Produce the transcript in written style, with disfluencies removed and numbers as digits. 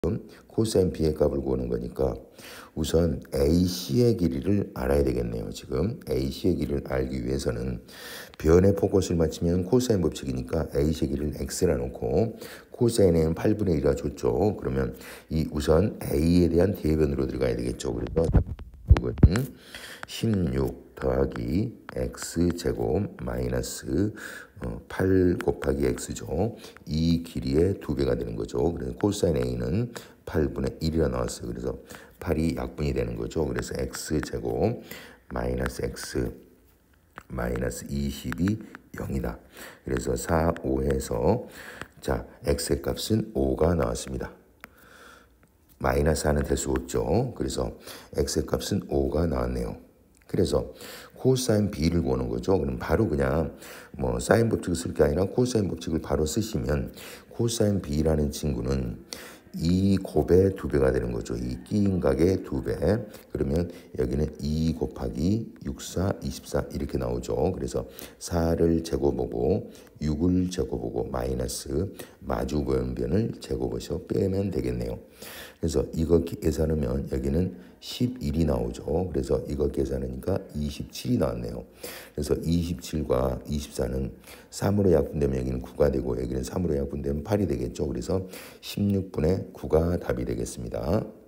코사인 B의 값을 구하는 거니까 우선 AC의 길이를 알아야 되겠네요. 지금 AC의 길이를 알기 위해서는 변의 포커스를 맞추면 코사인 법칙이니까 AC의 길이를 X라 놓고 코사인은 8분의 1이라 줬죠. 그러면 이 우선 A에 대한 대변으로 들어가야 되겠죠. 그래서 그건 16 더하기 X제곱 마이너스 8 곱하기 X죠. 이 길이의 2배가 되는 거죠. 그래서 코사인 A는 8분의 1이라 나왔어요. 그래서 8이 약분이 되는 거죠. 그래서 X제곱 마이너스 X 마이너스 20이 0이다. 그래서 4, 5에서 자 X의 값은 5가 나왔습니다. 마이너스 4는 될 수 없죠. 그래서 X의 값은 5가 나왔네요. 그래서 코사인 B를 구하는 거죠. 그럼 바로 그냥 뭐 사인 법칙을 쓸 게 아니라 코사인 법칙을 바로 쓰시면 코사인 B라는 친구는 이 곱의 2배가 되는 거죠. 이 끼인각의 2배. 그러면 여기는 2 곱하기 6, 4, 24 이렇게 나오죠. 그래서 4를 제곱하고 6을 제곱하고 마이너스 마주 변변을 제곱해서 빼면 되겠네요. 그래서 이거 계산하면 여기는 11이 나오죠. 그래서 이거 계산하니까 27이 나왔네요. 그래서 27과 24는 3으로 약분되면 여기는 9가 되고 여기는 3으로 약분되면 8이 되겠죠. 그래서 16분의 9가 답이 되겠습니다.